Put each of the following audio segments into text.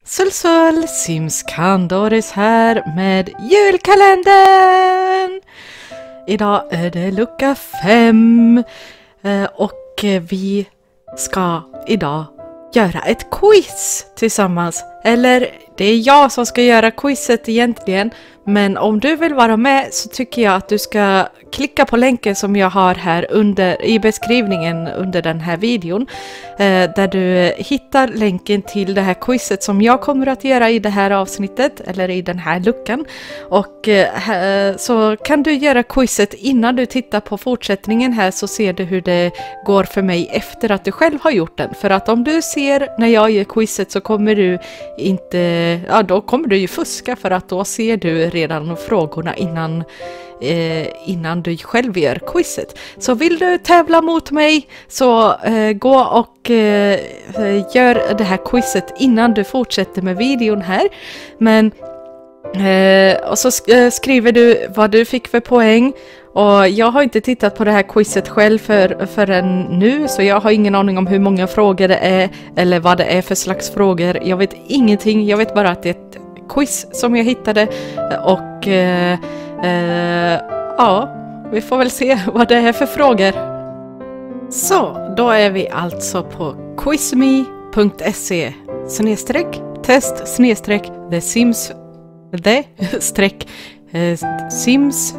Sulsul, Sims Kandoris här med julkalendern! Idag är det lucka 5 och vi ska idag göra ett quiz tillsammans. Eller det är jag som ska göra quizet egentligen, men om du vill vara med så tycker jag att du ska klicka på länken som jag har här i beskrivningen under den här videon. Där du hittar länken till det här quizet som jag kommer att göra i det här avsnittet, eller i den här luckan. Och så kan du göra quizet innan du tittar på fortsättningen här, så ser du hur det går för mig efter att du själv har gjort den. För att om du ser när jag gör quizet så kommer du inte, ja då kommer du ju fuska, för att då ser du redan frågorna innan du själv gör quizet. Så vill du tävla mot mig så gå och gör det här quizet innan du fortsätter med videon här. Men och så skriver du vad du fick för poäng. Och jag har inte tittat på det här quizet själv förrän nu, så jag har ingen aning om hur många frågor det är eller vad det är för slags frågor. Jag vet ingenting, jag vet bara att det är ett quiz som jag hittade och ja, vi får väl se vad det är för frågor. Så, då är vi alltså på quizme.se/test/the Sims Sims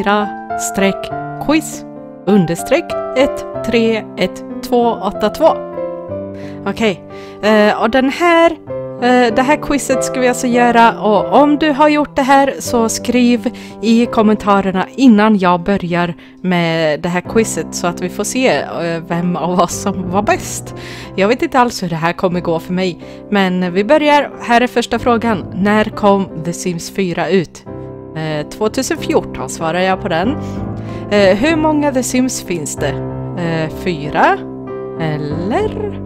4-quiz_131282. Okej, och det här quizet ska vi alltså göra, och om du har gjort det här så skriv i kommentarerna innan jag börjar med det här quizet, så att vi får se vem av oss som var bäst. Jag vet inte alls hur det här kommer gå för mig, men vi börjar. Här är första frågan. När kom The Sims 4 ut? 2014 svarar jag på den. Hur många The Sims finns det? 4? Eller?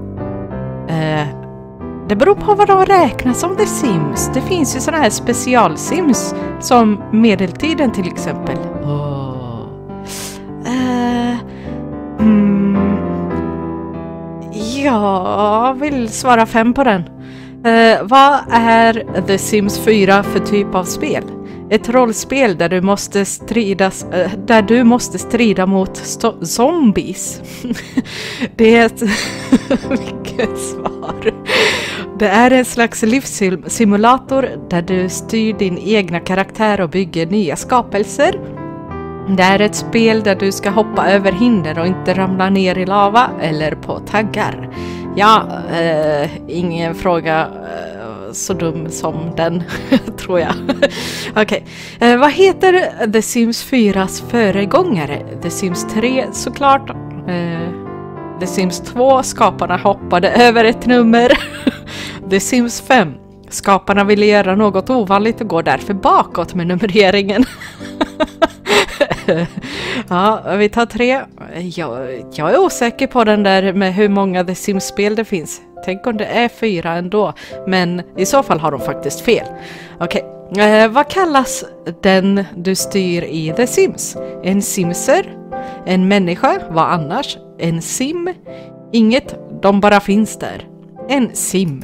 Det beror på vad de räknar som The Sims. Det finns ju sådana här specialsims som Medeltiden till exempel. Jag vill svara 5 på den. Vad är The Sims 4 för typ av spel? Ett rollspel där du måste strida mot zombies. Det är ett vilket svar. Det är en slags livssimulator där du styr din egna karaktär och bygger nya skapelser. Det är ett spel där du ska hoppa över hinder och inte ramla ner i lava eller på taggar. Ja, ingen fråga så dum som den, tror jag. Okej. Vad heter The Sims 4s föregångare? The Sims 3 såklart. The Sims 2, skaparna hoppade över ett nummer. The Sims 5, skaparna ville göra något ovanligt och går därför bakåt med numreringen. Ja, vi tar 3. Jag är osäker på den där med hur många The Sims-spel det finns. Tänk om det är 4 ändå. Men i så fall har de faktiskt fel. Okej. Vad kallas den du styr i The Sims? En simser? En människa? Vad annars? En sim? Inget, de bara finns där. En sim.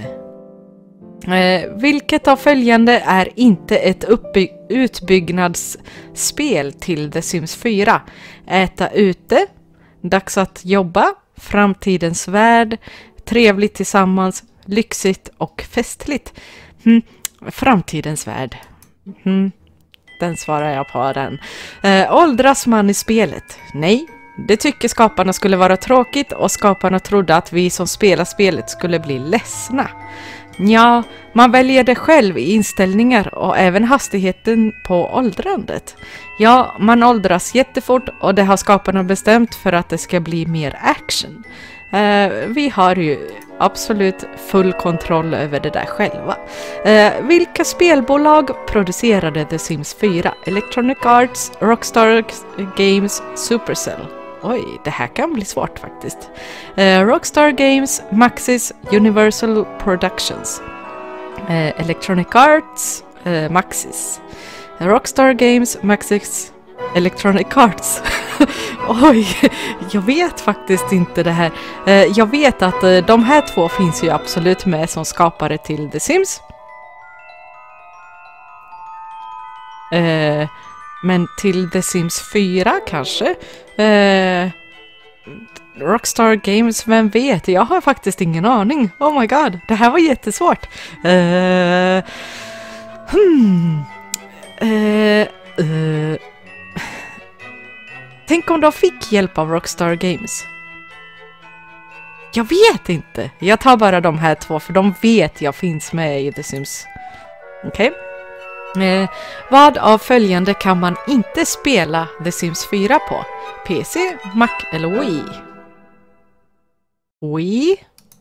Vilket av följande är inte ett utbyggnadsspel till The Sims 4? Äta ute, dags att jobba, framtidens värld, trevligt tillsammans, lyxigt och festligt. Framtidens värld. Den svarar jag på den. Åldras man i spelet? Nej. Det tycker skaparna skulle vara tråkigt, och skaparna trodde att vi som spelar spelet skulle bli ledsna. Ja, man väljer det själv i inställningar och även hastigheten på åldrandet. Ja, man åldras jättefort, och det har skaparna bestämt för att det ska bli mer action. Vi har ju absolut full kontroll över det där själva. Vilka spelbolag producerade The Sims 4? Electronic Arts, Rockstar Games, Supercell. Oj, det här kan bli svårt faktiskt. Rockstar Games, Maxis, Universal Productions. Electronic Arts, Maxis. Rockstar Games, Maxis, Electronic Arts. Oj, jag vet faktiskt inte det här. Jag vet att de här två finns ju absolut med som skapare till The Sims. Men till The Sims 4 kanske? Rockstar Games, vem vet? Jag har faktiskt ingen aning. Oh my god, det här var jättesvårt. Tänk om de fick hjälp av Rockstar Games. Jag vet inte. Jag tar bara de här två för de vet jag finns med i The Sims. Okej. Vad av följande kan man inte spela The Sims 4 på? PC, Mac eller Wii? Wii?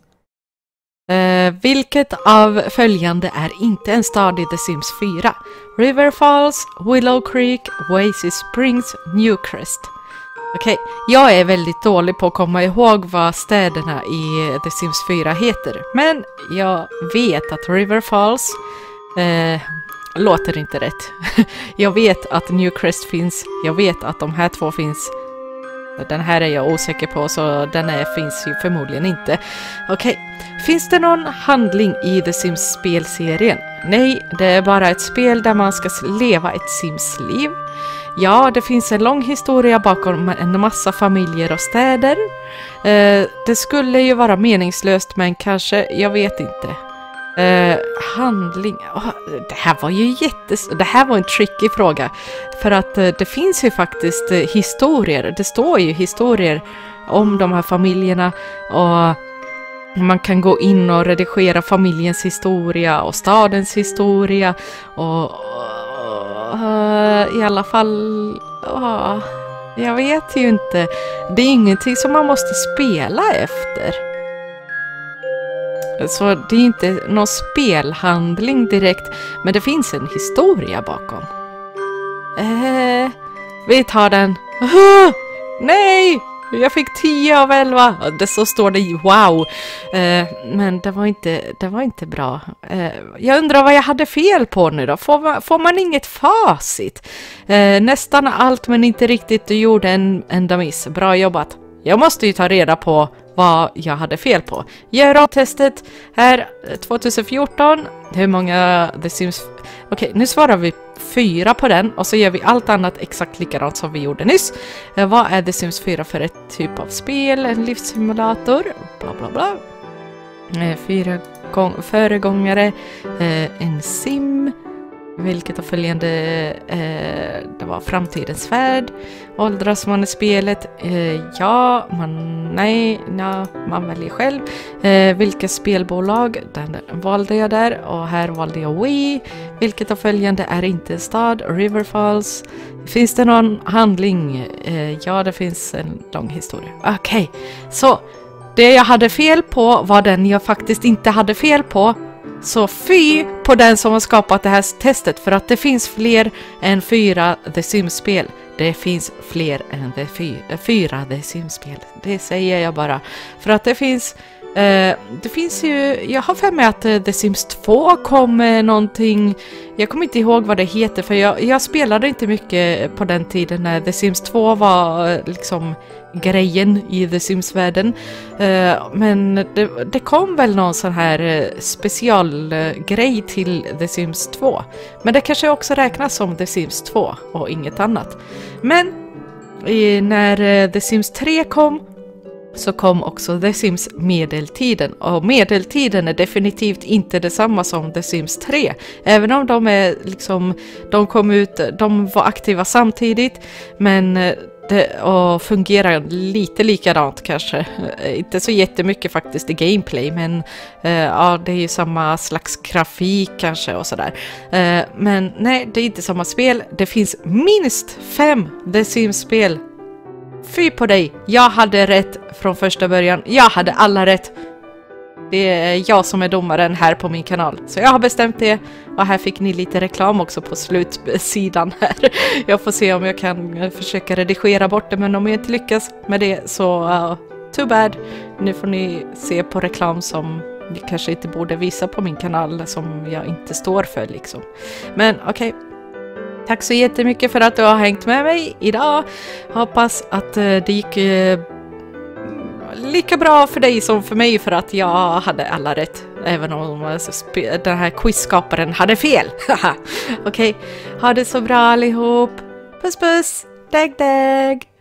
Vilket av följande är inte en stad i The Sims 4? River Falls, Willow Creek, Oasis Springs, Newcrest. Okej, jag är väldigt dålig på att komma ihåg vad städerna i The Sims 4 heter. Men jag vet att River Falls låter inte rätt. Jag vet att Newcrest finns. Jag vet att de här två finns. Den här är jag osäker på, så finns ju förmodligen inte. Okej. Finns det någon handling i The Sims spelserien? Nej, det är bara ett spel där man ska leva ett Sims-liv. Ja, det finns en lång historia bakom en massa familjer och städer. Det skulle ju vara meningslöst, men kanske, jag vet inte. Handling. Det här var ju det här var en tricky fråga. För att det finns ju faktiskt historier. Det står ju historier om de här familjerna. Och man kan gå in och redigera familjens historia och stadens historia. Och i alla fall... jag vet ju inte. Det är ingenting som man måste spela efter. Så det är inte någon spelhandling direkt, men det finns en historia bakom. Vi tar den. Nej! Jag fick 10 av 11. Så står det wow. Men det var inte bra. Jag undrar vad jag hade fel på nu då. Får man inget facit? Nästan allt men inte riktigt. Du gjorde en enda miss. Bra jobbat. Jag måste ju ta reda på vad jag hade fel på. Gör om testet här 2014. Hur många The Sims... Okej, nu svarar vi 4 på den och så gör vi allt annat exakt likadant som vi gjorde nyss. Vad är The Sims 4 för ett typ av spel? En livssimulator? Bla bla bla. 4 föregångare. En sim. Vilket av följande det var framtidens värld. Åldras man i spelet? Ja, man väljer själv. Vilka spelbolag? Den valde jag där. Och här valde jag Wii. Vilket av följande är inte en stad? River Falls. Finns det någon handling? Ja, det finns en lång historia. Okej, så det jag hade fel på var den jag faktiskt inte hade fel på. Så fy på den som har skapat det här testet, för att det finns fler än 4 The Sims-spel. Det finns fler än 4 The Sims-spel. Det säger jag bara. För att det finns ju, jag har för mig att The Sims 2 kom med någonting, jag kommer inte ihåg vad det heter för jag spelade inte mycket på den tiden när The Sims 2 var liksom grejen i The Sims-världen. Men det kom väl någon sån här specialgrej till The Sims 2. Men det kanske också räknas som The Sims 2 och inget annat. Men när The Sims 3 kom så kom också The Sims medeltiden. Och medeltiden är definitivt inte detsamma som The Sims 3. Även om de är liksom, de kom ut, de var aktiva samtidigt, men och fungerar lite likadant kanske. Inte så jättemycket faktiskt i gameplay, men ja, det är ju samma slags grafik kanske och sådär. Men nej, det är inte samma spel. Det finns minst 5 The Sims-spel. Fy på dig, jag hade rätt från första början. Jag hade alla rätt. Det är jag som är domaren här på min kanal. Så jag har bestämt det. Och här fick ni lite reklam också på slutsidan här. Jag får se om jag kan försöka redigera bort det. Men om jag inte lyckas med det så too bad. Nu får ni se på reklam som vi kanske inte borde visa på min kanal. Som jag inte står för liksom. Men okej. Tack så jättemycket för att du har hängt med mig idag. Hoppas att det gick lika bra för dig som för mig, för att jag hade alla rätt. Även om den här quizskaparen hade fel. Okej, ha det så bra allihop. Puss puss, dag dag.